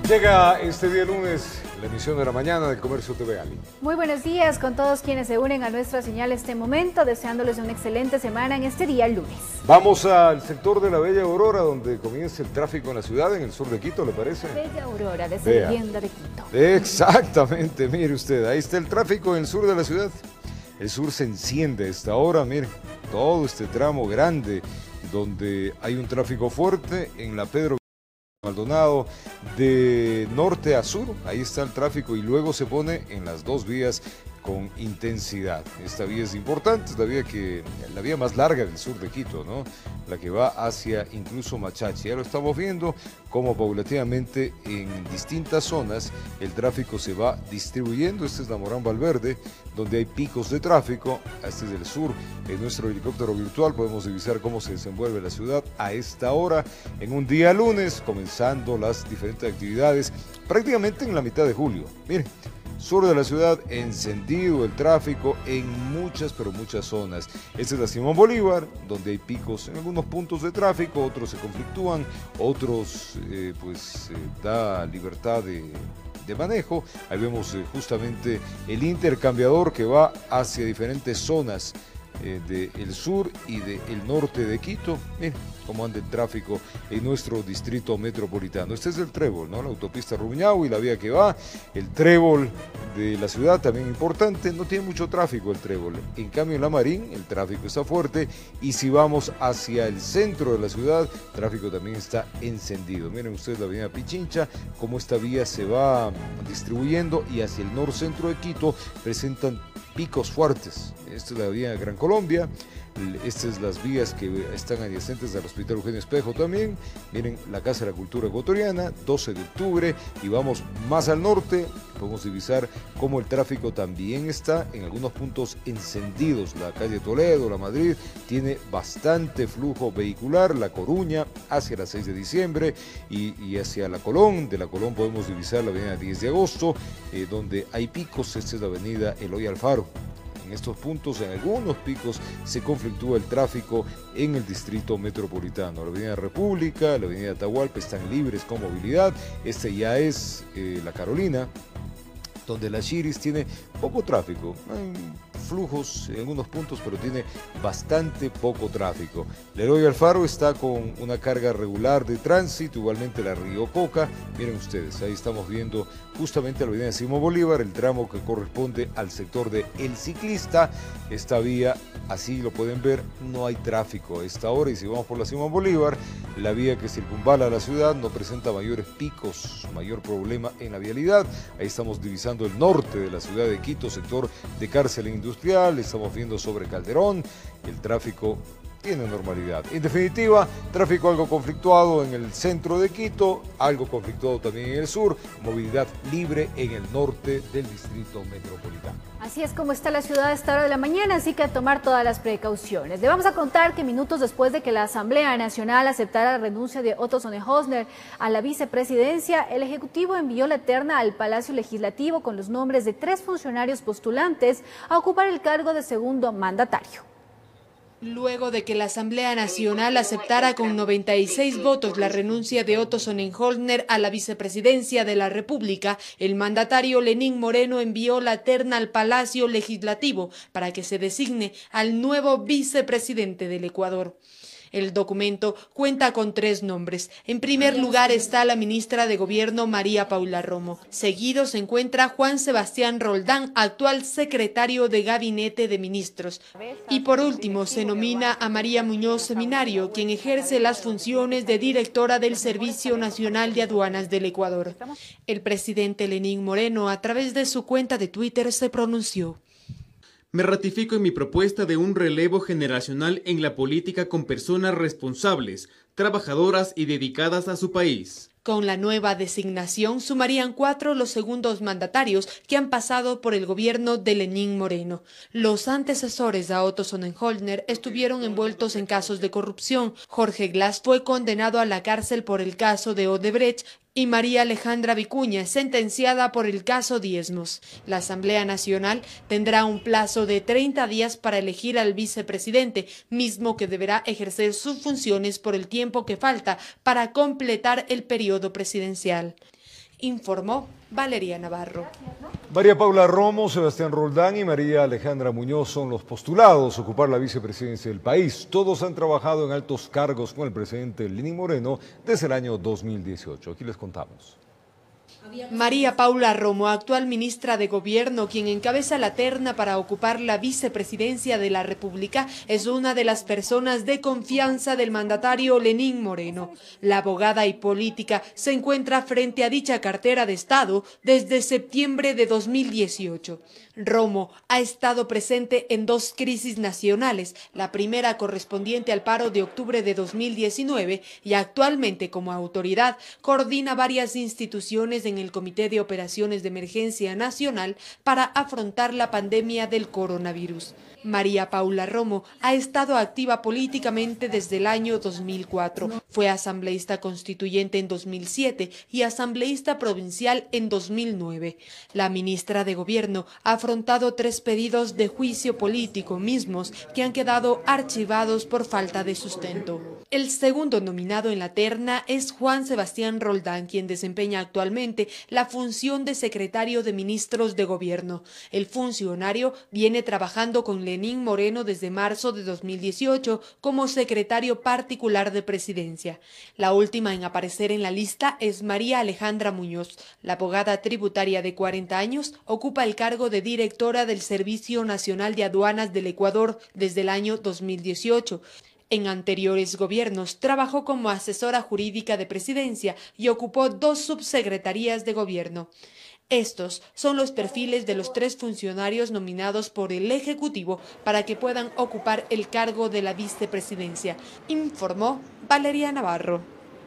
Llega este día lunes la emisión de la mañana del Comercio TV Ali. Muy buenos días con todos quienes se unen a nuestra señal este momento, deseándoles una excelente semana en este día lunes. Vamos al sector de la Bella Aurora, donde comienza el tráfico en la ciudad, en el sur de Quito, ¿le parece? Bella Aurora, de esa leyenda de Quito. Exactamente, mire usted, ahí está el tráfico en el sur de la ciudad. El sur se enciende a esta hora, mire, todo este tramo grande, donde hay un tráfico fuerte en la Pedro Maldonado de norte a sur, ahí está el tráfico y luego se pone en las dos vías con intensidad. Esta vía es importante, es la vía más larga del sur de Quito, ¿no? La que va hacia incluso Machachi. Ya lo estamos viendo como paulatinamente en distintas zonas el tráfico se va distribuyendo. Esta es la Morán Valverde, donde hay picos de tráfico. Este es el sur. En nuestro helicóptero virtual podemos divisar cómo se desenvuelve la ciudad a esta hora, en un día lunes, comenzando las diferentes actividades prácticamente en la mitad de julio. Miren, sur de la ciudad, encendido el tráfico en muchas, pero muchas zonas. Esta es la Simón Bolívar, donde hay picos en algunos puntos de tráfico, otros se conflictúan, otros da libertad de manejo. Ahí vemos justamente el intercambiador que va hacia diferentes zonas del sur y del norte de Quito. Miren cómo anda el tráfico en nuestro distrito metropolitano. Este es el trébol, ¿no? La autopista Rumiñahui y la vía que va, el trébol de la ciudad también importante, no tiene mucho tráfico el trébol. En cambio en la Marín el tráfico está fuerte y si vamos hacia el centro de la ciudad, el tráfico también está encendido. Miren ustedes la avenida Pichincha, cómo esta vía se va distribuyendo y hacia el norcentro de Quito presentan picos fuertes. Esta es la vía Gran Colombia, estas son las vías que están adyacentes al Hospital Eugenio Espejo también. Miren la Casa de la Cultura Ecuatoriana, 12 de octubre, y vamos más al norte, podemos divisar cómo el tráfico también está en algunos puntos encendidos. La calle Toledo, la Madrid, tiene bastante flujo vehicular, La Coruña hacia la 6 de diciembre y hacia la Colón. De la Colón podemos divisar la avenida 10 de agosto, donde hay picos. Esta es la avenida Eloy Alfaro. En estos puntos, en algunos picos, se conflictúa el tráfico en el distrito metropolitano. La avenida República, la avenida Atahualpa están libres con movilidad. Este ya es la Carolina, donde la Chiris tiene poco tráfico. Hay flujos en algunos puntos, pero tiene bastante poco tráfico. Leroy Alfaro está con una carga regular de tránsito, igualmente la Río Coca. Miren ustedes, ahí estamos viendo justamente la avenida Simón Bolívar, el tramo que corresponde al sector de El Ciclista. Esta vía, así lo pueden ver, no hay tráfico a esta hora, y si vamos por la Simón Bolívar, la vía que circunvala la ciudad no presenta mayores picos, mayor problema en la vialidad. Ahí estamos divisando el norte de la ciudad de Quito, sector de Cárcel Industrial, estamos viendo sobre Calderón, el tráfico tiene normalidad. En definitiva, tráfico algo conflictuado en el centro de Quito, algo conflictuado también en el sur, movilidad libre en el norte del distrito metropolitano. Así es como está la ciudad a esta hora de la mañana, así que a tomar todas las precauciones. Le vamos a contar que minutos después de que la Asamblea Nacional aceptara la renuncia de Otto Sonnenholzner a la vicepresidencia, el Ejecutivo envió la terna al Palacio Legislativo con los nombres de 3 funcionarios postulantes a ocupar el cargo de segundo mandatario. Luego de que la Asamblea Nacional aceptara con 96 votos la renuncia de Otto Sonnenholzner a la vicepresidencia de la República, el mandatario Lenín Moreno envió la terna al Palacio Legislativo para que se designe al nuevo vicepresidente del Ecuador. El documento cuenta con 3 nombres. En primer lugar está la ministra de Gobierno María Paula Romo. Seguido se encuentra Juan Sebastián Roldán, actual secretario de Gabinete de Ministros. Y por último se nomina a María Muñoz Seminario, quien ejerce las funciones de directora del Servicio Nacional de Aduanas del Ecuador. El presidente Lenín Moreno, a través de su cuenta de Twitter, se pronunció. Me ratifico en mi propuesta de un relevo generacional en la política con personas responsables, trabajadoras y dedicadas a su país. Con la nueva designación sumarían 4 los segundos mandatarios que han pasado por el gobierno de Lenín Moreno. Los antecesores a Otto Sonnenholzner estuvieron envueltos en casos de corrupción. Jorge Glass fue condenado a la cárcel por el caso de Odebrecht y María Alejandra Vicuña, sentenciada por el caso Diezmos. La Asamblea Nacional tendrá un plazo de 30 días para elegir al vicepresidente, mismo que deberá ejercer sus funciones por el tiempo que falta para completar el periodo presidencial. informó Valeria Navarro. María Paula Romo, Sebastián Roldán y María Alejandra Muñoz son los postulados a ocupar la vicepresidencia del país. Todos han trabajado en altos cargos con el presidente Lenín Moreno desde el año 2018. Aquí les contamos. María Paula Romo, actual ministra de Gobierno, quien encabeza la terna para ocupar la vicepresidencia de la República, es una de las personas de confianza del mandatario Lenín Moreno. La abogada y política se encuentra frente a dicha cartera de Estado desde septiembre de 2018. Romo ha estado presente en 2 crisis nacionales, la primera correspondiente al paro de octubre de 2019 y actualmente como autoridad coordina varias instituciones en el Comité de Operaciones de Emergencia Nacional para afrontar la pandemia del coronavirus. María Paula Romo ha estado activa políticamente desde el año 2004. Fue asambleísta constituyente en 2007 y asambleísta provincial en 2009. La ministra de Gobierno ha afrontado 3 pedidos de juicio político mismos que han quedado archivados por falta de sustento. El segundo nominado en la terna es Juan Sebastián Roldán, quien desempeña actualmente la función de secretario de Ministros de Gobierno. El funcionario viene trabajando con Lenín Moreno desde marzo de 2018 como secretario particular de Presidencia. La última en aparecer en la lista es María Alejandra Muñoz. La abogada tributaria de 40 años ocupa el cargo de directora del Servicio Nacional de Aduanas del Ecuador desde el año 2018. En anteriores gobiernos trabajó como asesora jurídica de Presidencia y ocupó 2 subsecretarías de gobierno. Estos son los perfiles de los 3 funcionarios nominados por el Ejecutivo para que puedan ocupar el cargo de la vicepresidencia, informó Valeria Navarro.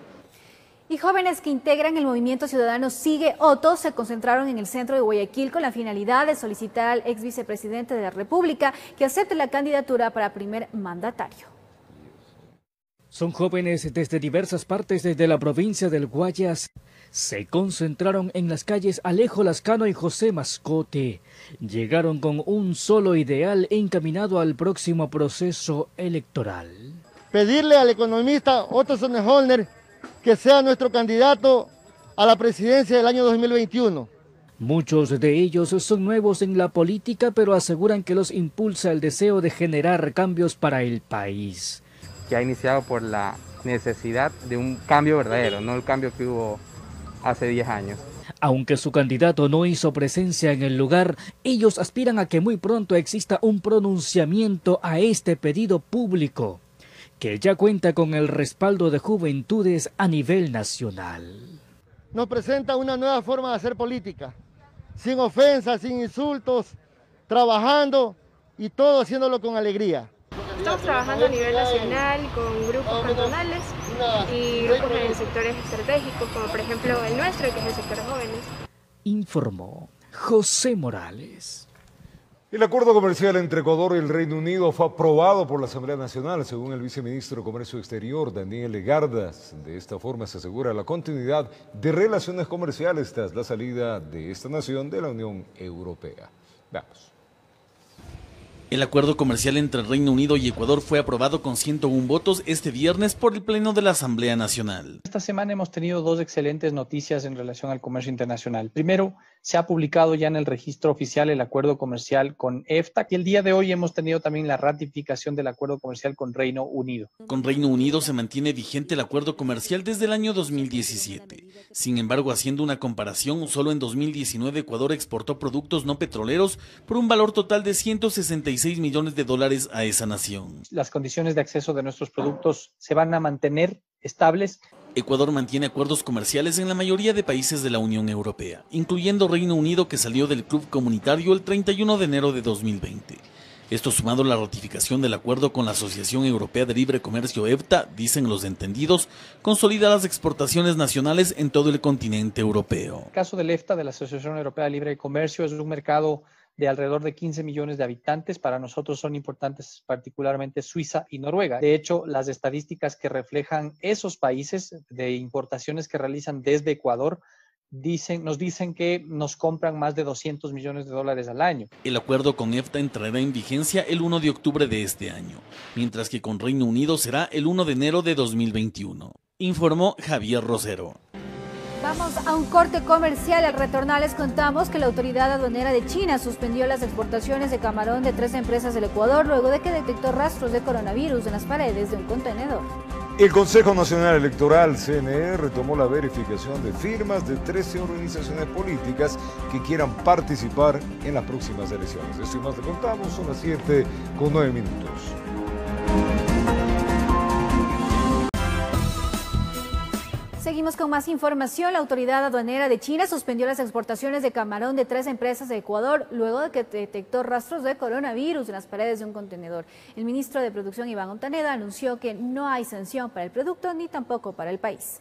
Y jóvenes que integran el movimiento ciudadano Sigue Otto se concentraron en el centro de Guayaquil con la finalidad de solicitar al ex vicepresidente de la República que acepte la candidatura para primer mandatario. Son jóvenes desde diversas partes de la provincia del Guayas. Se concentraron en las calles Alejo Lascano y José Mascote. Llegaron con un solo ideal encaminado al próximo proceso electoral. Pedirle al economista Otto Sonnenholner que sea nuestro candidato a la presidencia del año 2021. Muchos de ellos son nuevos en la política, pero aseguran que los impulsa el deseo de generar cambios para el país. Que ha iniciado por la necesidad de un cambio verdadero, no el cambio que hubo hace 10 años. Aunque su candidato no hizo presencia en el lugar, ellos aspiran a que muy pronto exista un pronunciamiento a este pedido público, que ya cuenta con el respaldo de juventudes a nivel nacional. Nos presenta una nueva forma de hacer política, sin ofensas, sin insultos, trabajando y todo haciéndolo con alegría. Estamos trabajando a nivel nacional con grupos cantonales y grupos en sectores estratégicos, como por ejemplo el nuestro, que es el sector de jóvenes. Informó José Morales. El acuerdo comercial entre Ecuador y el Reino Unido fue aprobado por la Asamblea Nacional, según el viceministro de Comercio Exterior, Daniel Legardas. De esta forma se asegura la continuidad de relaciones comerciales tras la salida de esta nación de la Unión Europea. Veamos. El acuerdo comercial entre el Reino Unido y Ecuador fue aprobado con 101 votos este viernes por el Pleno de la Asamblea Nacional. Esta semana hemos tenido 2 excelentes noticias en relación al comercio internacional. Primero, se ha publicado ya en el registro oficial el acuerdo comercial con EFTA y el día de hoy hemos tenido también la ratificación del acuerdo comercial con Reino Unido. Con Reino Unido se mantiene vigente el acuerdo comercial desde el año 2017. Sin embargo, haciendo una comparación, solo en 2019 Ecuador exportó productos no petroleros por un valor total de $166 millones a esa nación. Las condiciones de acceso de nuestros productos se van a mantener estables. Ecuador mantiene acuerdos comerciales en la mayoría de países de la Unión Europea, incluyendo Reino Unido, que salió del club comunitario el 31 de enero de 2020. Esto sumado a la ratificación del acuerdo con la Asociación Europea de Libre Comercio EFTA, dicen los entendidos, consolida las exportaciones nacionales en todo el continente europeo. El caso del EFTA, de la Asociación Europea de Libre Comercio, es un mercado de alrededor de 15 millones de habitantes. Para nosotros son importantes particularmente Suiza y Noruega. De hecho, las estadísticas que reflejan esos países de importaciones que realizan desde Ecuador nos dicen que nos compran más de $200 millones al año. El acuerdo con EFTA entrará en vigencia el 1 de octubre de este año, mientras que con Reino Unido será el 1 de enero de 2021, informó Javier Rosero. Vamos a un corte comercial. Al retornar les contamos que la autoridad aduanera de China suspendió las exportaciones de camarón de 3 empresas del Ecuador luego de que detectó rastros de coronavirus en las paredes de un contenedor. El Consejo Nacional Electoral, CNE, retomó la verificación de firmas de 13 organizaciones políticas que quieran participar en las próximas elecciones. Esto y más le contamos, son las 7:09. Seguimos con más información. La autoridad aduanera de China suspendió las exportaciones de camarón de 3 empresas de Ecuador luego de que detectó rastros de coronavirus en las paredes de un contenedor. El ministro de Producción, Iván Ontaneda, anunció que no hay sanción para el producto ni tampoco para el país.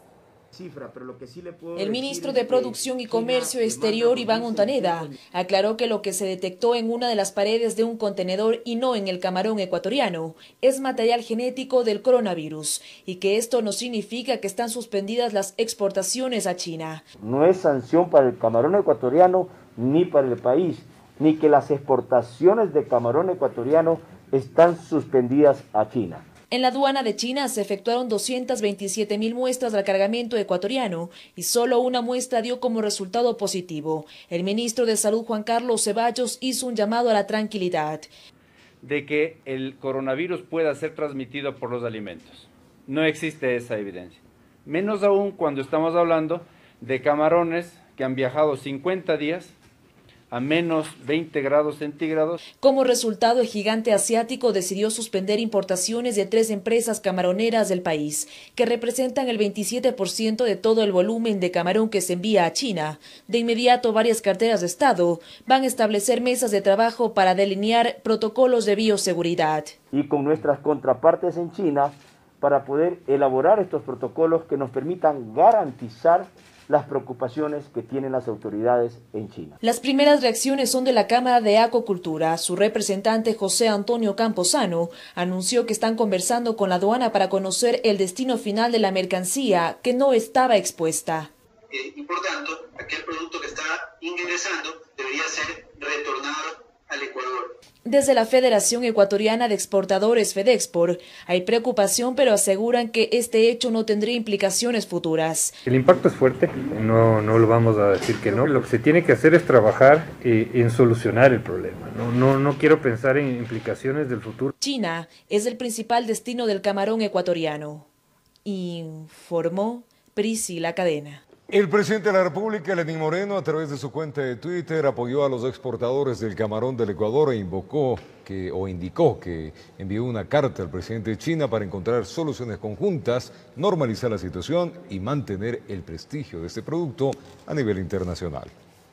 El ministro de Producción y Comercio Exterior, Iván Ontaneda, aclaró que lo que se detectó en una de las paredes de un contenedor y no en el camarón ecuatoriano es material genético del coronavirus y que esto no significa que están suspendidas las exportaciones a China. No es sanción para el camarón ecuatoriano ni para el país, ni que las exportaciones de camarón ecuatoriano están suspendidas a China. En la aduana de China se efectuaron 227.000 muestras del cargamento ecuatoriano y solo una muestra dio como resultado positivo. El ministro de Salud, Juan Carlos Ceballos, hizo un llamado a la tranquilidad. De que el coronavirus pueda ser transmitido por los alimentos. No existe esa evidencia. Menos aún cuando estamos hablando de camarones que han viajado 50 días a menos 20 grados centígrados. Como resultado, el gigante asiático decidió suspender importaciones de 3 empresas camaroneras del país, que representan el 27% de todo el volumen de camarón que se envía a China. De inmediato, varias carteras de Estado van a establecer mesas de trabajo para delinear protocolos de bioseguridad. Y con nuestras contrapartes en China, para poder elaborar estos protocolos que nos permitan garantizar las preocupaciones que tienen las autoridades en China. Las primeras reacciones son de la Cámara de Acuacultura. Su representante José Antonio Camposano anunció que están conversando con la aduana para conocer el destino final de la mercancía que no estaba expuesta. Y por tanto, aquel producto que está ingresando debería ser retornado al Ecuador. Desde la Federación Ecuatoriana de Exportadores FEDEXPOR hay preocupación, pero aseguran que este hecho no tendría implicaciones futuras. El impacto es fuerte, no lo vamos a decir que no. Lo que se tiene que hacer es trabajar en solucionar el problema. No quiero pensar en implicaciones del futuro. China es el principal destino del camarón ecuatoriano, informó Priscila Cadena. El presidente de la República, Lenín Moreno, a través de su cuenta de Twitter, apoyó a los exportadores del camarón del Ecuador e indicó que envió una carta al presidente de China para encontrar soluciones conjuntas, normalizar la situación y mantener el prestigio de este producto a nivel internacional.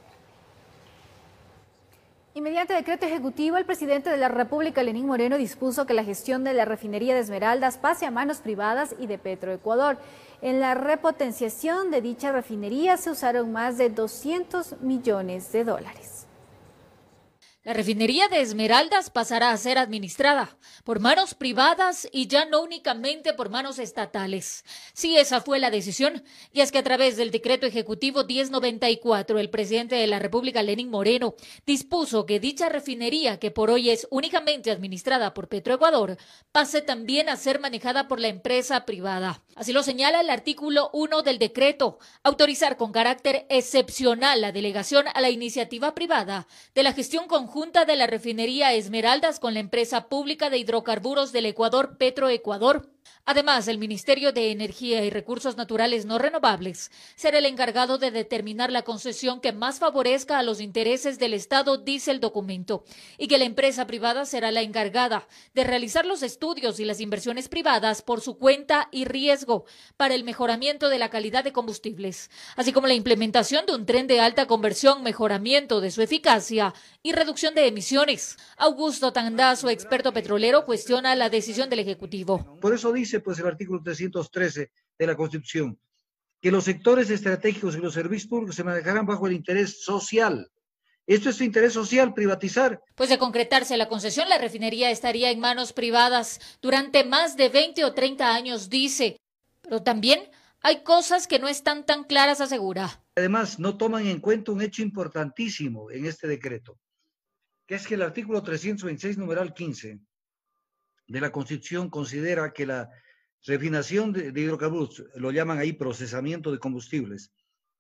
Y mediante decreto ejecutivo, el presidente de la República, Lenín Moreno, dispuso que la gestión de la refinería de Esmeraldas pase a manos privadas y de Petroecuador. En la repotenciación de dicha refinería se usaron más de 200 millones de dólares. La refinería de Esmeraldas pasará a ser administrada por manos privadas y ya no únicamente por manos estatales. Sí, esa fue la decisión, y es que a través del decreto ejecutivo 1094, el presidente de la República, Lenín Moreno, dispuso que dicha refinería, que por hoy es únicamente administrada por Petroecuador, pase también a ser manejada por la empresa privada. Así lo señala el artículo 1 del decreto, autorizar con carácter excepcional la delegación a la iniciativa privada de la gestión conjunta de la refinería Esmeraldas con la empresa pública de hidrocarburos del Ecuador, Petroecuador. Además, el Ministerio de Energía y Recursos Naturales No Renovables será el encargado de determinar la concesión que más favorezca a los intereses del Estado, dice el documento, y que la empresa privada será la encargada de realizar los estudios y las inversiones privadas por su cuenta y riesgo para el mejoramiento de la calidad de combustibles, así como la implementación de un tren de alta conversión, mejoramiento de su eficacia y reducción de emisiones. Augusto Tandazo, experto petrolero, cuestiona la decisión del Ejecutivo. Por eso dice pues el artículo 313 de la Constitución que los sectores estratégicos y los servicios públicos se manejarán bajo el interés social. Esto es su interés social, privatizar. Pues de concretarse la concesión, la refinería estaría en manos privadas durante más de 20 o 30 años, dice. Pero también hay cosas que no están tan claras, asegura. Además, no toman en cuenta un hecho importantísimo en este decreto, que es que el artículo 326, numeral 15 de la Constitución considera que la refinación de hidrocarburos, lo llaman ahí procesamiento de combustibles,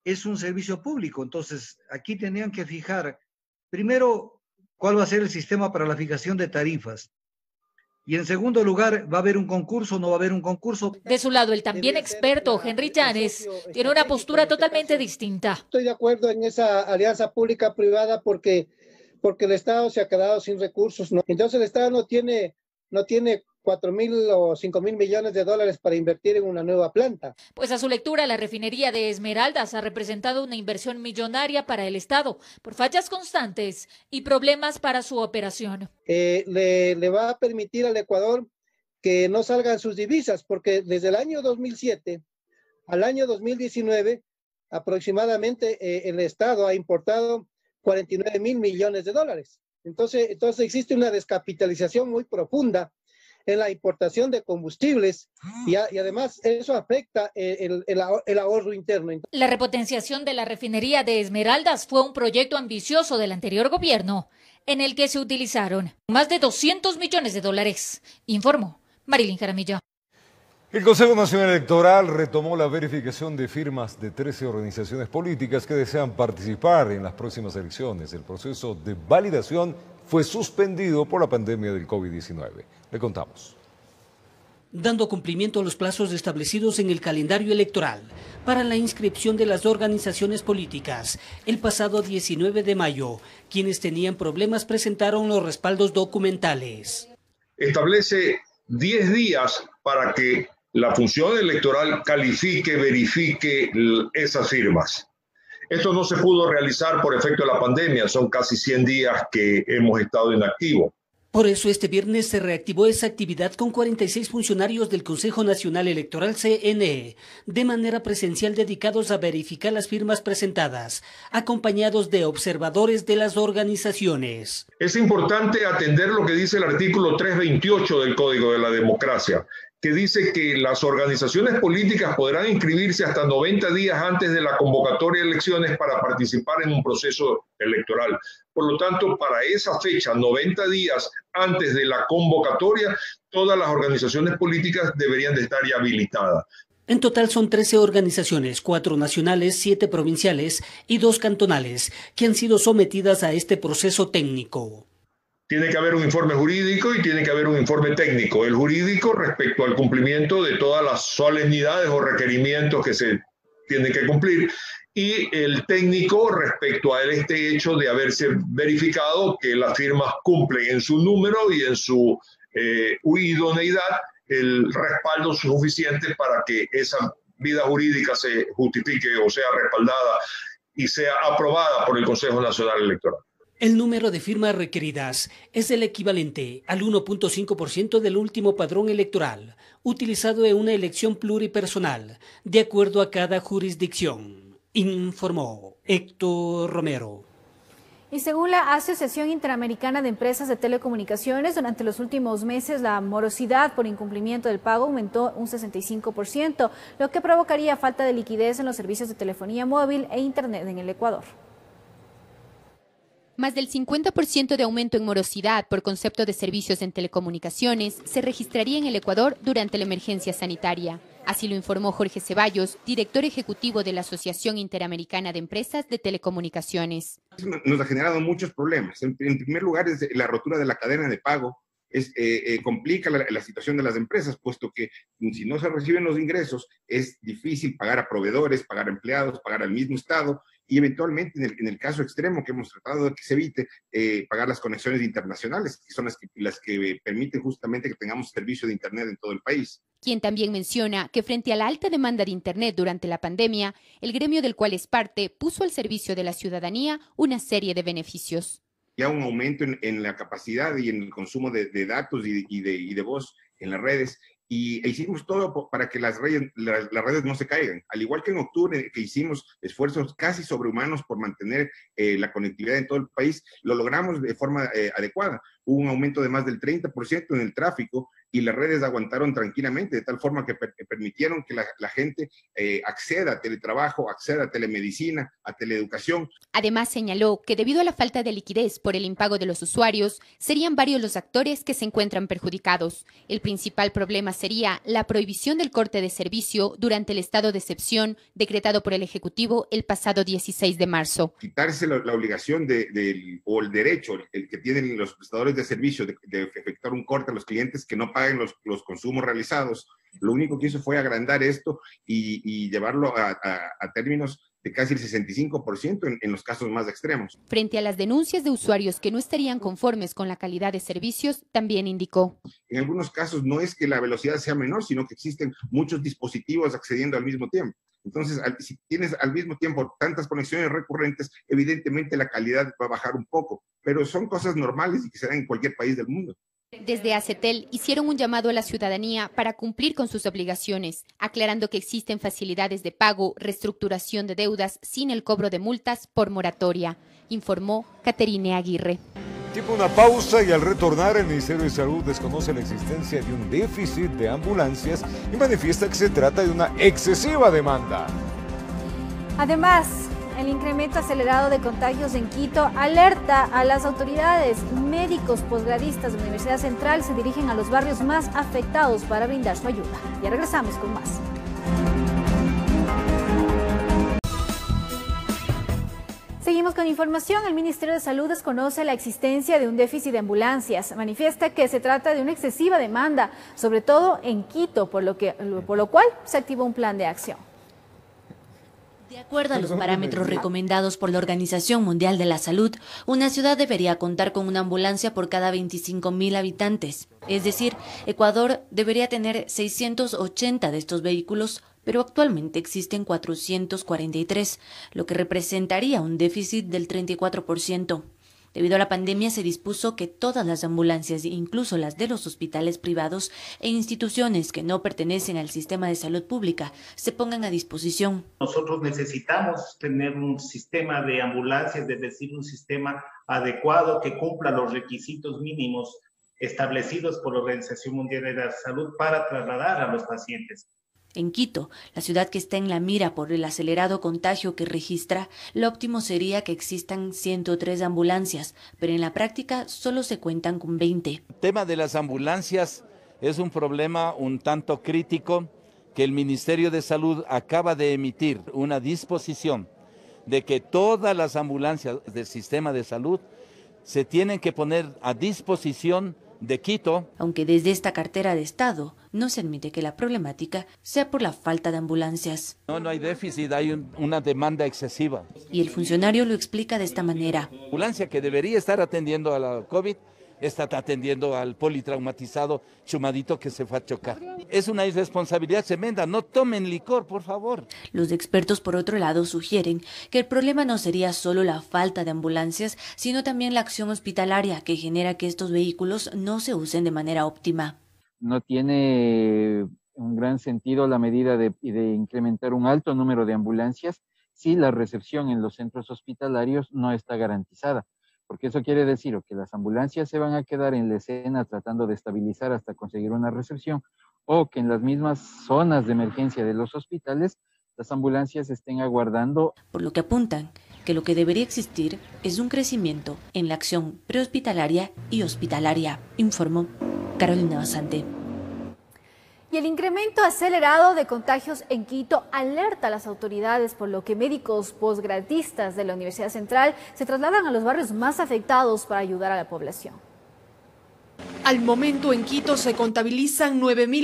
es un servicio público. Entonces, aquí tendrían que fijar, primero, cuál va a ser el sistema para la fijación de tarifas. Y en segundo lugar, ¿va a haber un concurso o no va a haber un concurso? De su lado, el también experto Henry Llanes tiene una postura totalmente distinta. Estoy de acuerdo en esa alianza pública-privada porque el Estado se ha quedado sin recursos, ¿no? Entonces el Estado no tiene 4.000 o 5.000 millones de dólares para invertir en una nueva planta. Pues a su lectura, la refinería de Esmeraldas ha representado una inversión millonaria para el Estado por fallas constantes y problemas para su operación. Le va a permitir al Ecuador que no salgan sus divisas, porque desde el año 2007 al año 2019 aproximadamente el Estado ha importado 49.000 millones de dólares. Entonces existe una descapitalización muy profunda en la importación de combustibles y además eso afecta el ahorro interno. La repotenciación de la refinería de Esmeraldas fue un proyecto ambicioso del anterior gobierno en el que se utilizaron más de 200 millones de dólares, informó Marilyn Jaramillo. El Consejo Nacional Electoral retomó la verificación de firmas de 13 organizaciones políticas que desean participar en las próximas elecciones. El proceso de validación fue suspendido por la pandemia del COVID-19. Le contamos. Dando cumplimiento a los plazos establecidos en el calendario electoral para la inscripción de las organizaciones políticas, el pasado 19 de mayo, quienes tenían problemas presentaron los respaldos documentales. Establece 10 días para que la función electoral califique, verifique esas firmas. Esto no se pudo realizar por efecto de la pandemia, son casi 100 días que hemos estado inactivos. Por eso este viernes se reactivó esa actividad con 46 funcionarios del Consejo Nacional Electoral CNE, de manera presencial dedicados a verificar las firmas presentadas, acompañados de observadores de las organizaciones. Es importante atender lo que dice el artículo 328 del Código de la Democracia, que dice que las organizaciones políticas podrán inscribirse hasta 90 días antes de la convocatoria de elecciones para participar en un proceso electoral. Por lo tanto, para esa fecha, 90 días antes de la convocatoria, todas las organizaciones políticas deberían de estar ya habilitadas. En total son 13 organizaciones, 4 nacionales, 7 provinciales y 2 cantonales, que han sido sometidas a este proceso técnico. Tiene que haber un informe jurídico y tiene que haber un informe técnico. El jurídico respecto al cumplimiento de todas las solemnidades o requerimientos que se tienen que cumplir, y el técnico respecto a este hecho de haberse verificado que las firmas cumplen en su número y en su idoneidad el respaldo suficiente para que esa vida jurídica se justifique o sea respaldada y sea aprobada por el Consejo Nacional Electoral. El número de firmas requeridas es el equivalente al 1.5% del último padrón electoral, utilizado en una elección pluripersonal, de acuerdo a cada jurisdicción, informó Héctor Romero. Y según la Asociación Interamericana de Empresas de Telecomunicaciones, durante los últimos meses la morosidad por incumplimiento del pago aumentó un 65%, lo que provocaría falta de liquidez en los servicios de telefonía móvil e Internet en el Ecuador. Más del 50% de aumento en morosidad por concepto de servicios en telecomunicaciones se registraría en el Ecuador durante la emergencia sanitaria. Así lo informó Jorge Ceballos, director ejecutivo de la Asociación Interamericana de Empresas de Telecomunicaciones. Nos ha generado muchos problemas. En primer lugar, es la rotura de la cadena de pago. Complica la situación de las empresas, puesto que si no se reciben los ingresos, es difícil pagar a proveedores, pagar a empleados, pagar al mismo Estado, y eventualmente, en el caso extremo que hemos tratado de que se evite, pagar las conexiones internacionales, que son las que permiten justamente que tengamos servicio de Internet en todo el país. Quien también menciona que frente a la alta demanda de Internet durante la pandemia, el gremio del cual es parte puso al servicio de la ciudadanía una serie de beneficios. Ya un aumento en la capacidad y en el consumo de datos y de voz en las redes, y hicimos todo para que las redes no se caigan. Al igual que en octubre, que hicimos esfuerzos casi sobrehumanos por mantener la conectividad en todo el país, lo logramos de forma adecuada. hubo un aumento de más del 30% en el tráfico y las redes aguantaron tranquilamente, de tal forma que permitieron que la gente acceda a teletrabajo, acceda a telemedicina, a teleeducación. Además, señaló que debido a la falta de liquidez por el impago de los usuarios, serían varios los actores que se encuentran perjudicados. El principal problema sería la prohibición del corte de servicio durante el estado de excepción decretado por el Ejecutivo el pasado 16 de marzo. Quitarse la obligación o el derecho el que tienen los prestadores de servicio de efectuar un corte a los clientes que no paguen los consumos realizados. Lo único que hizo fue agrandar esto y llevarlo a términos de casi el 65% en los casos más extremos. Frente a las denuncias de usuarios que no estarían conformes con la calidad de servicios, también indicó: en algunos casos no es que la velocidad sea menor, sino que existen muchos dispositivos accediendo al mismo tiempo. Entonces, si tienes al mismo tiempo tantas conexiones recurrentes, evidentemente la calidad va a bajar un poco, pero son cosas normales y que se dan en cualquier país del mundo. Desde ACETEL hicieron un llamado a la ciudadanía para cumplir con sus obligaciones, aclarando que existen facilidades de pago, reestructuración de deudas sin el cobro de multas por moratoria, informó Caterine Aguirre. Tipo una pausa y al retornar el Ministerio de Salud desconoce la existencia de un déficit de ambulancias y manifiesta que se trata de una excesiva demanda. Además, el incremento acelerado de contagios en Quito alerta a las autoridades. Médicos posgradistas de la Universidad Central se dirigen a los barrios más afectados para brindar su ayuda. Ya regresamos con más. Seguimos con información. El Ministerio de Salud desconoce la existencia de un déficit de ambulancias. Manifiesta que se trata de una excesiva demanda, sobre todo en Quito, por lo cual se activó un plan de acción. De acuerdo a los parámetros recomendados por la Organización Mundial de la Salud, una ciudad debería contar con una ambulancia por cada 25.000 habitantes. Es decir, Ecuador debería tener 680 de estos vehículos, pero actualmente existen 443, lo que representaría un déficit del 34%. Debido a la pandemia se dispuso que todas las ambulancias, incluso las de los hospitales privados e instituciones que no pertenecen al sistema de salud pública, se pongan a disposición. Nosotros necesitamos tener un sistema de ambulancias, es decir, un sistema adecuado que cumpla los requisitos mínimos establecidos por la Organización Mundial de la Salud para trasladar a los pacientes. En Quito, la ciudad que está en la mira por el acelerado contagio que registra, lo óptimo sería que existan 103 ambulancias, pero en la práctica solo se cuentan con 20. El tema de las ambulancias es un problema un tanto crítico que el Ministerio de Salud acaba de emitir una disposición de que todas las ambulancias del sistema de salud se tienen que poner a disposición de Quito. Aunque desde esta cartera de Estado no se admite que la problemática sea por la falta de ambulancias. No hay déficit, hay una demanda excesiva. Y el funcionario lo explica de esta manera. La ambulancia que debería estar atendiendo a la COVID está atendiendo al politraumatizado chumadito que se fue a chocar. Es una irresponsabilidad tremenda, no tomen licor, por favor. Los expertos, por otro lado, sugieren que el problema no sería solo la falta de ambulancias, sino también la acción hospitalaria que genera que estos vehículos no se usen de manera óptima. No tiene un gran sentido la medida de incrementar un alto número de ambulancias si la recepción en los centros hospitalarios no está garantizada. Porque eso quiere decir que las ambulancias se van a quedar en la escena tratando de estabilizar hasta conseguir una recepción, o que en las mismas zonas de emergencia de los hospitales las ambulancias estén aguardando. Por lo que apuntan que lo que debería existir es un crecimiento en la acción prehospitalaria y hospitalaria, informó Carolina Basante. Y el incremento acelerado de contagios en Quito alerta a las autoridades, por lo que médicos posgradistas de la Universidad Central se trasladan a los barrios más afectados para ayudar a la población. Al momento en Quito se contabilizan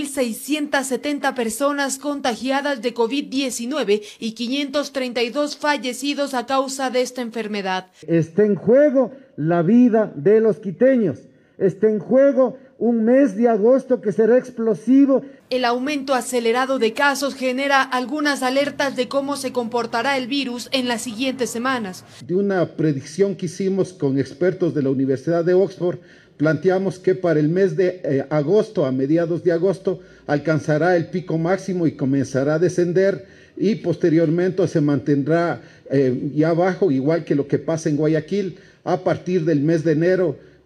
9.670 personas contagiadas de COVID-19 y 532 fallecidos a causa de esta enfermedad. Está en juego la vida de los quiteños, está en juego un mes de agosto que será explosivo. El aumento acelerado de casos genera algunas alertas de cómo se comportará el virus en las siguientes semanas. De una predicción que hicimos con expertos de la Universidad de Oxford, planteamos que para el mes de agosto, a mediados de agosto, alcanzará el pico máximo y comenzará a descender, y posteriormente se mantendrá ya bajo, igual que lo que pasa en Guayaquil. A partir del mes de enero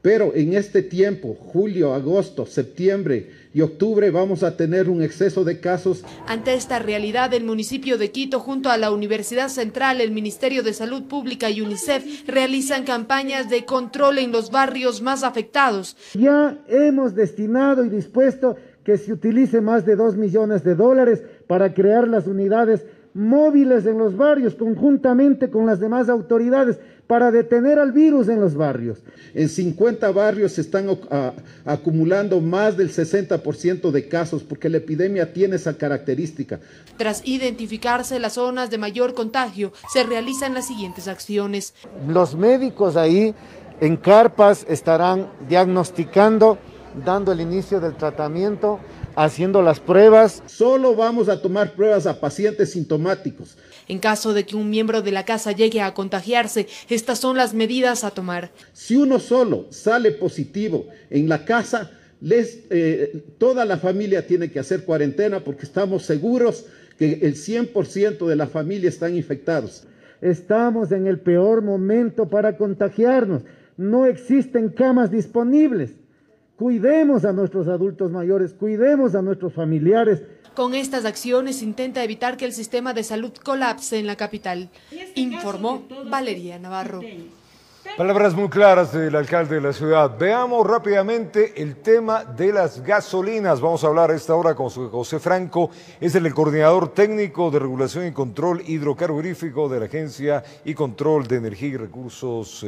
Pero en este tiempo, julio, agosto, septiembre y octubre, vamos a tener un exceso de casos. Ante esta realidad, el municipio de Quito, junto a la Universidad Central, el Ministerio de Salud Pública y UNICEF, realizan campañas de control en los barrios más afectados. Ya hemos destinado y dispuesto que se utilice más de $2 millones para crear las unidades móviles en los barrios, conjuntamente con las demás autoridades, para detener al virus en los barrios. En 50 barrios se están acumulando más del 60% de casos, porque la epidemia tiene esa característica. Tras identificarse las zonas de mayor contagio, se realizan las siguientes acciones. Los médicos ahí en carpas estarán diagnosticando, dando el inicio del tratamiento, haciendo las pruebas. Solo vamos a tomar pruebas a pacientes sintomáticos. En caso de que un miembro de la casa llegue a contagiarse, estas son las medidas a tomar. Si uno solo sale positivo en la casa, toda la familia tiene que hacer cuarentena, porque estamos seguros que el 100% de la familia están infectados. Estamos en el peor momento para contagiarnos. No existen camas disponibles. Cuidemos a nuestros adultos mayores, cuidemos a nuestros familiares. Con estas acciones intenta evitar que el sistema de salud colapse en la capital, informó Valeria Navarro. Palabras muy claras del alcalde de la ciudad. Veamos rápidamente el tema de las gasolinas. Vamos a hablar a esta hora con José Franco, es el coordinador técnico de regulación y control hidrocarburífico de la Agencia y Control de Energía y Recursos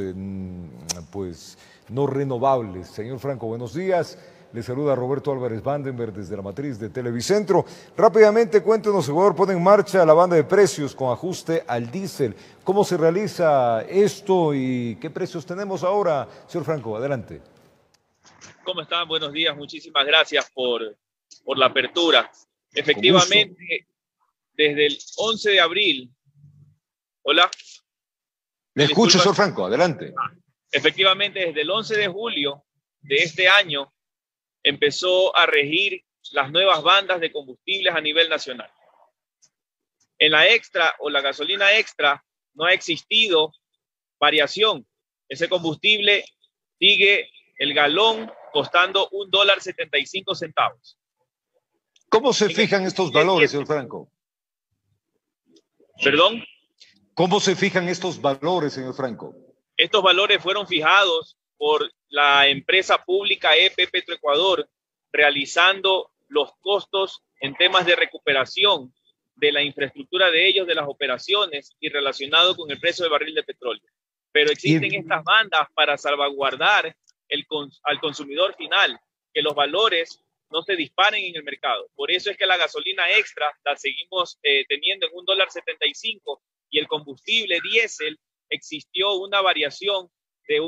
no renovables. Señor Franco, buenos días. Le saluda Roberto Álvarez Vandenberg desde la matriz de Televicentro. Rápidamente, cuéntenos, Ecuador pone en marcha la banda de precios con ajuste al diésel. ¿Cómo se realiza esto y qué precios tenemos ahora? Señor Franco, adelante. ¿Cómo están? Buenos días. Muchísimas gracias por la apertura. Efectivamente, desde el 11 de abril... Hola. Le escucho, señor Franco, adelante. Efectivamente, desde el 11 de julio de este año empezó a regir las nuevas bandas de combustibles a nivel nacional. En la extra o la gasolina extra no ha existido variación. Ese combustible sigue el galón costando $1.75. ¿Cómo se fijan estos valores, señor Franco? ¿Perdón? ¿Cómo se fijan estos valores, señor Franco? Estos valores fueron fijados por la empresa pública EP Petroecuador, realizando los costos en temas de recuperación de la infraestructura de ellos, de las operaciones y relacionado con el precio del barril de petróleo. Pero existen estas bandas para salvaguardar al consumidor final, que los valores no se disparen en el mercado. Por eso es que la gasolina extra la seguimos teniendo en $1.75 y el combustible diésel existió una variación de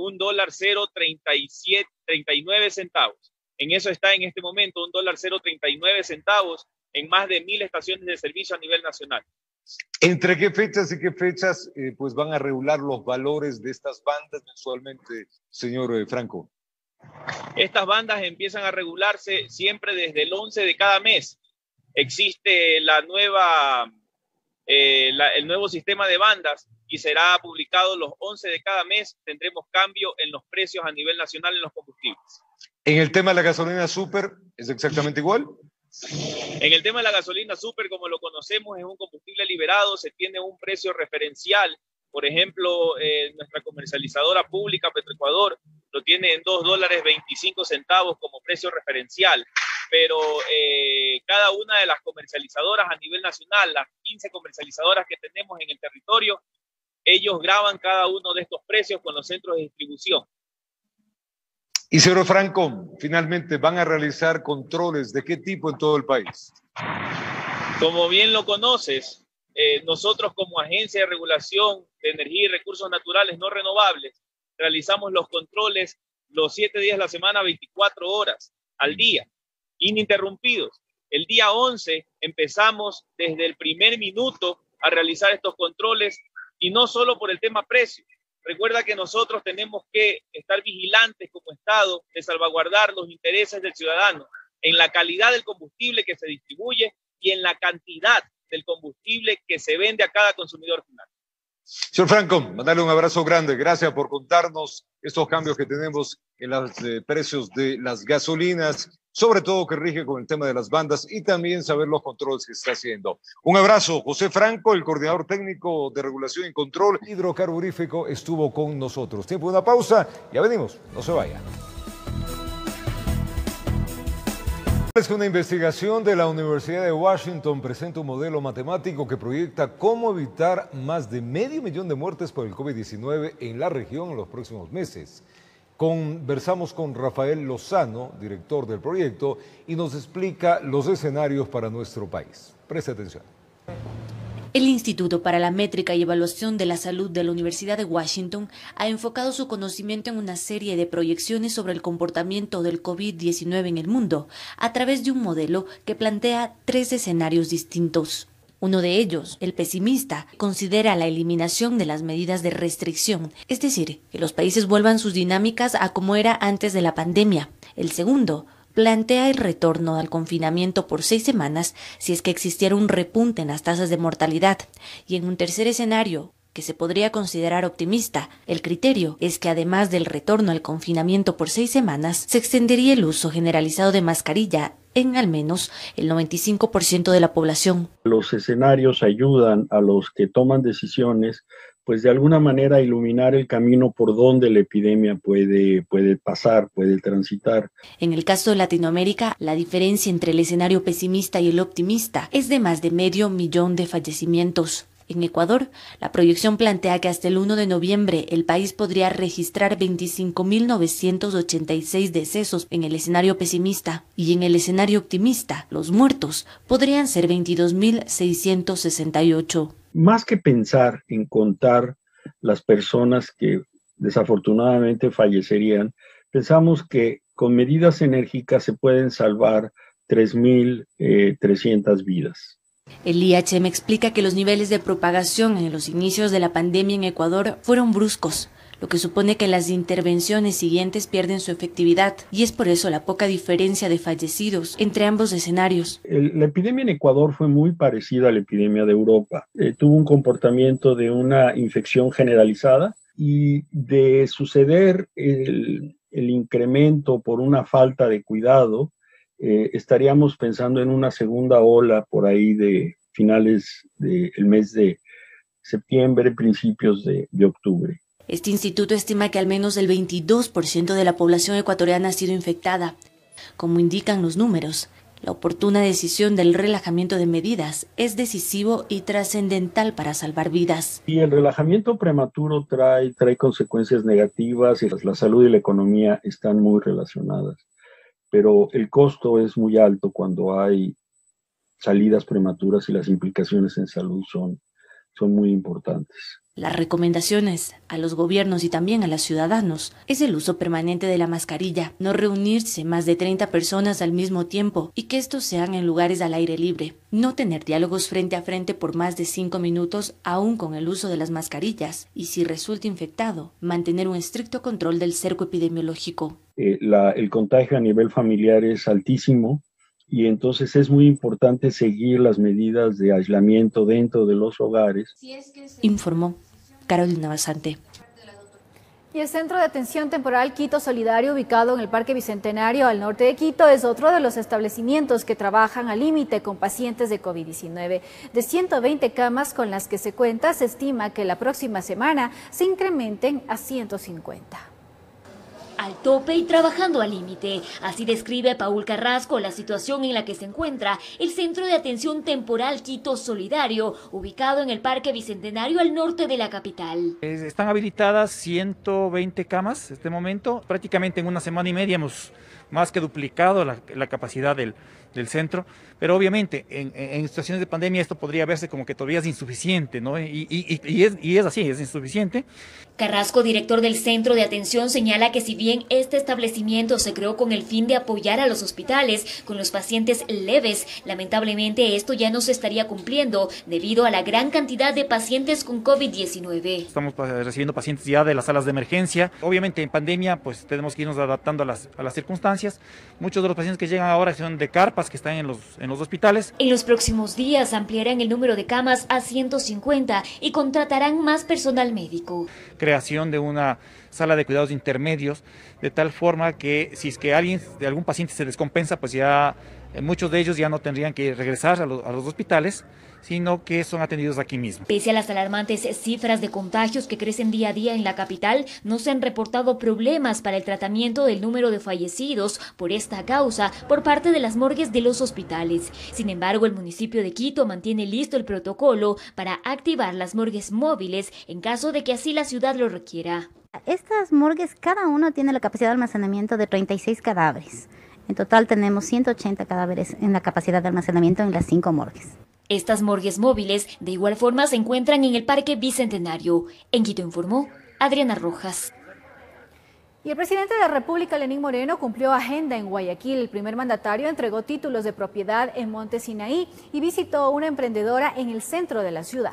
$1.039. En eso está en este momento $1.039 en más de 1.000 estaciones de servicio a nivel nacional. ¿Entre qué fechas y qué fechas pues van a regular los valores de estas bandas mensualmente, señor Franco? Estas bandas empiezan a regularse siempre desde el 11 de cada mes. Existe el nuevo sistema de bandas y será publicado los 11 de cada mes. Tendremos cambio en los precios a nivel nacional en los combustibles. ¿En el tema de la gasolina super es exactamente igual? En el tema de la gasolina super, como lo conocemos, es un combustible liberado, se tiene un precio referencial. Por ejemplo, nuestra comercializadora pública Petroecuador lo tiene en $2.25 como precio referencial. Pero cada una de las comercializadoras a nivel nacional, las 15 comercializadoras que tenemos en el territorio, ellos graban cada uno de estos precios con los centros de distribución. Y señor Franco, finalmente van a realizar controles ¿de qué tipo en todo el país? Como bien lo conoces, nosotros como Agencia de Regulación de Energía y Recursos Naturales No Renovables realizamos los controles los 7 días de la semana, 24 horas al día, ininterrumpidos. El día 11 empezamos desde el primer minuto a realizar estos controles y no solo por el tema precio. Recuerda que nosotros tenemos que estar vigilantes como Estado de salvaguardar los intereses del ciudadano en la calidad del combustible que se distribuye y en la cantidad del combustible que se vende a cada consumidor final. Señor Franco, mandarle un abrazo grande. Gracias por contarnos estos cambios que tenemos en los precios de las gasolinas, sobre todo que rige con el tema de las bandas y también saber los controles que está haciendo. Un abrazo. José Franco, el coordinador técnico de regulación y control hidrocarburífico, estuvo con nosotros. Tiempo de una pausa. Ya venimos. No se vaya. Una investigación de la Universidad de Washington presenta un modelo matemático que proyecta cómo evitar más de 500,000 de muertes por el COVID-19 en la región en los próximos meses. Conversamos con Rafael Lozano, director del proyecto, y nos explica los escenarios para nuestro país. Preste atención. El Instituto para la Métrica y Evaluación de la Salud de la Universidad de Washington ha enfocado su conocimiento en una serie de proyecciones sobre el comportamiento del COVID-19 en el mundo, a través de un modelo que plantea 3 escenarios distintos. Uno de ellos, el pesimista, considera la eliminación de las medidas de restricción, es decir, que los países vuelvan sus dinámicas a como era antes de la pandemia. El segundo, plantea el retorno al confinamiento por 6 semanas si es que existiera un repunte en las tasas de mortalidad. Y en un tercer escenario, que se podría considerar optimista, el criterio es que además del retorno al confinamiento por 6 semanas, se extendería el uso generalizado de mascarilla en al menos el 95% de la población. Los escenarios ayudan a los que toman decisiones, pues de alguna manera iluminar el camino por donde la epidemia puede pasar, puede transitar. En el caso de Latinoamérica, la diferencia entre el escenario pesimista y el optimista es de más de 500,000 de fallecimientos. En Ecuador, la proyección plantea que hasta el 1 de noviembre el país podría registrar 25,986 decesos en el escenario pesimista, y en el escenario optimista, los muertos podrían ser 22,668. Más que pensar en contar las personas que desafortunadamente fallecerían, pensamos que con medidas enérgicas se pueden salvar 3,300 vidas. El IHM explica que los niveles de propagación en los inicios de la pandemia en Ecuador fueron bruscos, lo que supone que las intervenciones siguientes pierden su efectividad, y es por eso la poca diferencia de fallecidos entre ambos escenarios. La epidemia en Ecuador fue muy parecida a la epidemia de Europa. Tuvo un comportamiento de una infección generalizada, y de suceder el incremento por una falta de cuidado, estaríamos pensando en una segunda ola por ahí de finales del mes de septiembre, principios de octubre. Este instituto estima que al menos el 22% de la población ecuatoriana ha sido infectada. Como indican los números, la oportuna decisión del relajamiento de medidas es decisivo y trascendental para salvar vidas. Y el relajamiento prematuro trae consecuencias negativas, y la salud y la economía están muy relacionadas. Pero el costo es muy alto cuando hay salidas prematuras, y las implicaciones en salud son muy importantes. Las recomendaciones a los gobiernos y también a los ciudadanos es el uso permanente de la mascarilla, no reunirse más de 30 personas al mismo tiempo y que estos sean en lugares al aire libre, no tener diálogos frente a frente por más de 5 minutos aún con el uso de las mascarillas, y si resulta infectado, mantener un estricto control del cerco epidemiológico. El contagio a nivel familiar es altísimo, y entonces es muy importante seguir las medidas de aislamiento dentro de los hogares. Informó Carolina Basante. Y el Centro de Atención Temporal Quito Solidario, ubicado en el Parque Bicentenario al norte de Quito, es otro de los establecimientos que trabajan al límite con pacientes de COVID-19. De 120 camas con las que se cuenta, se estima que la próxima semana se incrementen a 150. Al tope y trabajando al límite. Así describe Paul Carrasco la situación en la que se encuentra el Centro de Atención Temporal Quito Solidario, ubicado en el Parque Bicentenario al norte de la capital. Están habilitadas 120 camas en este momento. Prácticamente en una semana y media hemos más que duplicado la capacidad del centro, pero obviamente en situaciones de pandemia esto podría verse como que todavía es insuficiente, ¿no? Y es así, es insuficiente. Carrasco, director del Centro de Atención, señala que si bien este establecimiento se creó con el fin de apoyar a los hospitales con los pacientes leves, lamentablemente esto ya no se estaría cumpliendo debido a la gran cantidad de pacientes con COVID-19. Estamos recibiendo pacientes ya de las salas de emergencia. Obviamente en pandemia pues tenemos que irnos adaptando a las circunstancias. Muchos de los pacientes que llegan ahora son de carpa, capas que están en los hospitales. En los próximos días ampliarán el número de camas a 150 y contratarán más personal médico. Creación de una sala de cuidados intermedios, de tal forma que si es que algún paciente se descompensa, pues ya muchos de ellos ya no tendrían que regresar a los hospitales, sino que son atendidos aquí mismo. Pese a las alarmantes cifras de contagios que crecen día a día en la capital, no se han reportado problemas para el tratamiento del número de fallecidos por esta causa por parte de las morgues de los hospitales. Sin embargo, el municipio de Quito mantiene listo el protocolo para activar las morgues móviles en caso de que así la ciudad lo requiera. Estas morgues, cada uno tiene la capacidad de almacenamiento de 36 cadáveres. En total tenemos 180 cadáveres en la capacidad de almacenamiento en las 5 morgues. Estas morgues móviles de igual forma se encuentran en el Parque Bicentenario. En Quito informó Adriana Rojas. Y el presidente de la República, Lenín Moreno, cumplió agenda en Guayaquil. El primer mandatario entregó títulos de propiedad en Monte Sinaí y visitó una emprendedora en el centro de la ciudad.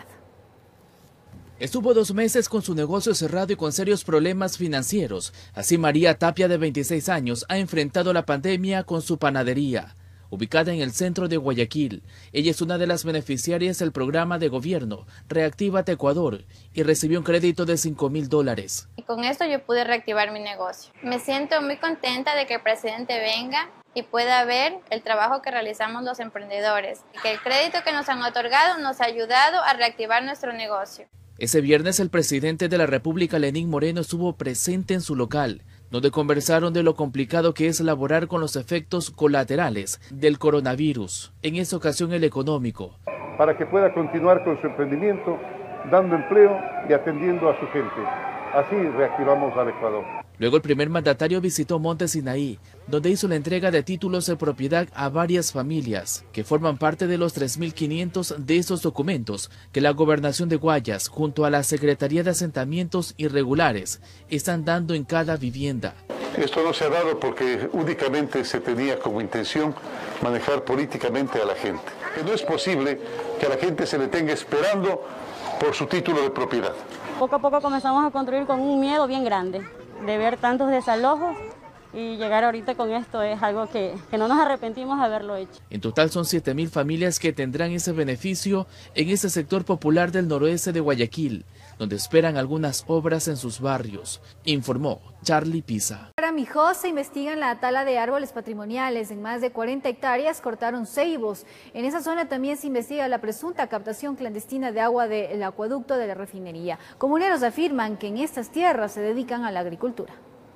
Estuvo 2 meses con su negocio cerrado y con serios problemas financieros. Así María Tapia, de 26 años, ha enfrentado la pandemia con su panadería, ubicada en el centro de Guayaquil. Ella es una de las beneficiarias del programa de gobierno Reactívate Ecuador y recibió un crédito de $5.000. Y con esto yo pude reactivar mi negocio. Me siento muy contenta de que el presidente venga y pueda ver el trabajo que realizamos los emprendedores, y que el crédito que nos han otorgado nos ha ayudado a reactivar nuestro negocio. Ese viernes el presidente de la República, Lenín Moreno, estuvo presente en su local, donde conversaron de lo complicado que es laborar con los efectos colaterales del coronavirus, en esta ocasión el económico. Para que pueda continuar con su emprendimiento, dando empleo y atendiendo a su gente. Así reactivamos al Ecuador. Luego el primer mandatario visitó Monte Sinaí, donde hizo la entrega de títulos de propiedad a varias familias, que forman parte de los 3.500 de estos documentos que la Gobernación de Guayas, junto a la Secretaría de Asentamientos Irregulares, están dando en cada vivienda. Esto no se ha dado porque únicamente se tenía como intención manejar políticamente a la gente. Que no es posible que a la gente se le tenga esperando por su título de propiedad. Poco a poco comenzamos a construir con un miedo bien grande de ver tantos desalojos, y llegar ahorita con esto es algo que no nos arrepentimos de haberlo hecho. En total son 7.000 familias que tendrán ese beneficio en ese sector popular del noroeste de Guayaquil, donde esperan algunas obras en sus barrios, informó Charlie Pisa. Para Mijó se investigan la tala de árboles patrimoniales. En más de 40 hectáreas cortaron ceibos. En esa zona también se investiga la presunta captación clandestina de agua del acueducto de la refinería. Comuneros afirman que en estas tierras se dedican a la agricultura.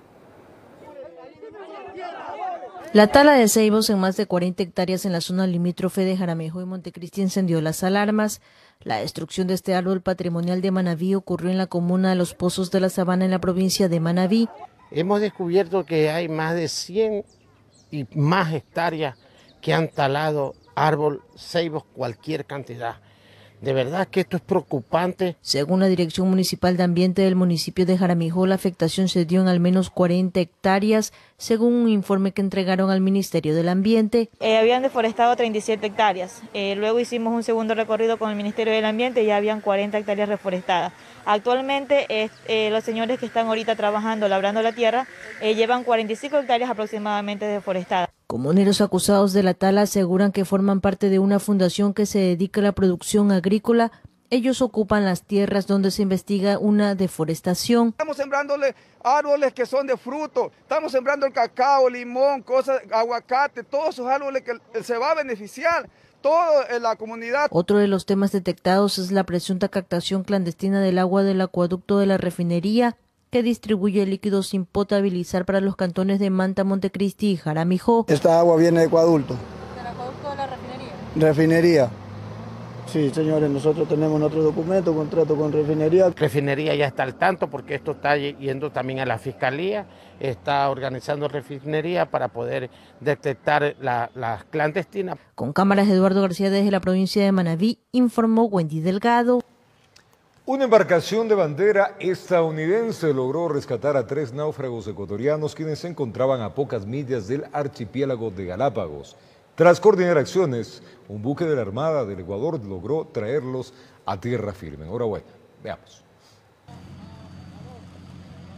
La tala de ceibos en más de 40 hectáreas en la zona limítrofe de Jaramejo y Montecristi encendió las alarmas. La destrucción de este árbol patrimonial de Manabí ocurrió en la comuna de Los Pozos de la Sabana, en la provincia de Manabí. Hemos descubierto que hay más de 100 y más hectáreas que han talado árbol, ceibos, cualquier cantidad. De verdad que esto es preocupante. Según la Dirección Municipal de Ambiente del municipio de Jaramillo, la afectación se dio en al menos 40 hectáreas, según un informe que entregaron al Ministerio del Ambiente. Habían deforestado 37 hectáreas. Luego hicimos un segundo recorrido con el Ministerio del Ambiente y ya habían 40 hectáreas reforestadas. Actualmente los señores que están ahorita trabajando, labrando la tierra, llevan 45 hectáreas aproximadamente deforestadas. Comuneros acusados de la tala aseguran que forman parte de una fundación que se dedica a la producción agrícola. Ellos ocupan las tierras donde se investiga una deforestación. Estamos sembrándole árboles que son de fruto, estamos sembrando el cacao, limón, cosas, aguacate, todos esos árboles que se va a beneficiar toda la comunidad. Otro de los temas detectados es la presunta captación clandestina del agua del acueducto de la refinería, que distribuye líquidos sin potabilizar para los cantones de Manta, Montecristi y Jaramillo. Esta agua viene de acueducto. ¿Del acueducto de la refinería? Refinería. Sí, señores, nosotros tenemos otro documento, contrato con refinería. Refinería ya está al tanto porque esto está yendo también a la fiscalía, está organizando refinería para poder detectar las clandestinas. Con cámaras, Eduardo García desde la provincia de Manabí, informó Wendy Delgado. Una embarcación de bandera estadounidense logró rescatar a 3 náufragos ecuatorianos quienes se encontraban a pocas millas del archipiélago de Galápagos. Tras coordinar acciones, un buque de la Armada del Ecuador logró traerlos a tierra firme. Enhorabuena. Veamos.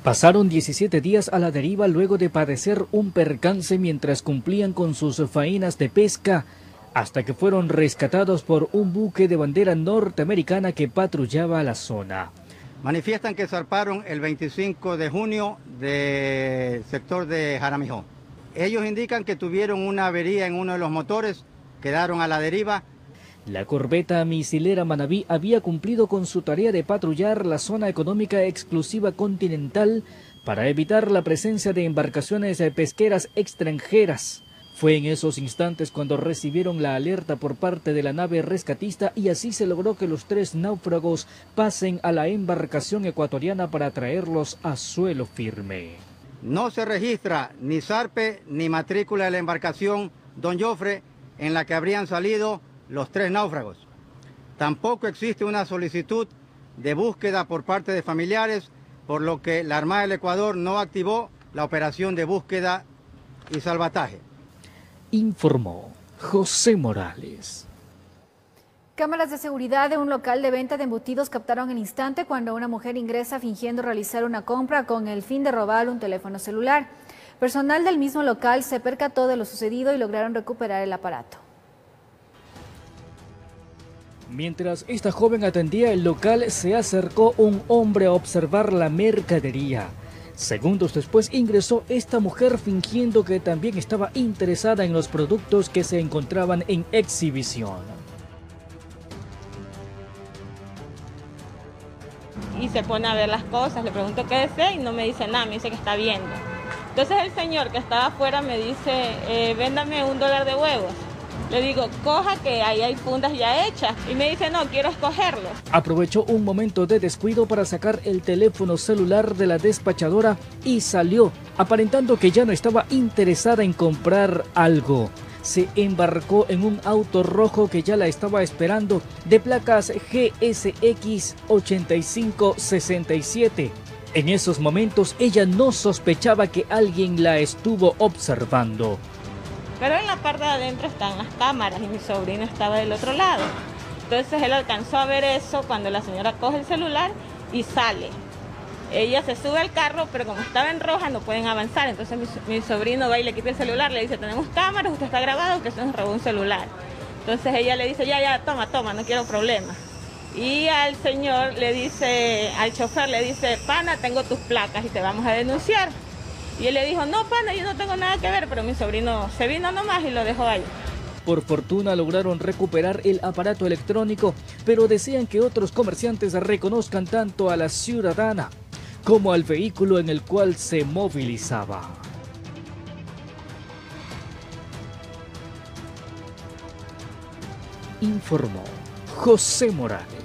Pasaron 17 días a la deriva luego de padecer un percance mientras cumplían con sus faenas de pesca, hasta que fueron rescatados por un buque de bandera norteamericana que patrullaba la zona. Manifiestan que zarparon el 25 de junio del sector de Jaramillo. Ellos indican que tuvieron una avería en uno de los motores, quedaron a la deriva. La corbeta misilera Manabí había cumplido con su tarea de patrullar la zona económica exclusiva continental para evitar la presencia de embarcaciones pesqueras extranjeras. Fue en esos instantes cuando recibieron la alerta por parte de la nave rescatista y así se logró que los 3 náufragos pasen a la embarcación ecuatoriana para traerlos a suelo firme. No se registra ni zarpe ni matrícula de la embarcación Don Jofre en la que habrían salido los 3 náufragos. Tampoco existe una solicitud de búsqueda por parte de familiares, por lo que la Armada del Ecuador no activó la operación de búsqueda y salvataje. Informó José Morales. Cámaras de seguridad de un local de venta de embutidos captaron el instante cuando una mujer ingresa fingiendo realizar una compra con el fin de robar un teléfono celular. Personal del mismo local se percató de lo sucedido y lograron recuperar el aparato. Mientras esta joven atendía el local, se acercó un hombre a observar la mercadería. Segundos después ingresó esta mujer fingiendo que también estaba interesada en los productos que se encontraban en exhibición. Y se pone a ver las cosas, le pregunto qué desea y no me dice nada, me dice que está viendo. Entonces el señor que estaba afuera me dice, véndame $1 de huevos. Le digo, coja que ahí hay fundas ya hechas. Y me dice, no, quiero escogerlos. Aprovechó un momento de descuido para sacar el teléfono celular de la despachadora y salió, aparentando que ya no estaba interesada en comprar algo. Se embarcó en un auto rojo que ya la estaba esperando, de placas GSX 8567. En esos momentos ella no sospechaba que alguien la estuvo observando. Pero en la parte de adentro están las cámaras y mi sobrino estaba del otro lado. Entonces él alcanzó a ver eso cuando la señora coge el celular y sale. Ella se sube al carro, pero como estaba en roja no pueden avanzar. Entonces mi sobrino va y le quita el celular, le dice, tenemos cámaras, usted está grabado, que se nos robó un celular. Entonces ella le dice, ya, toma, no quiero problemas. Y al señor le dice, al chofer le dice, pana, tengo tus placas y te vamos a denunciar. Y él le dijo, no, pana, yo no tengo nada que ver, pero mi sobrino se vino nomás y lo dejó ahí. Por fortuna lograron recuperar el aparato electrónico, pero desean que otros comerciantes reconozcan tanto a la ciudadana como al vehículo en el cual se movilizaba. Informó José Morales.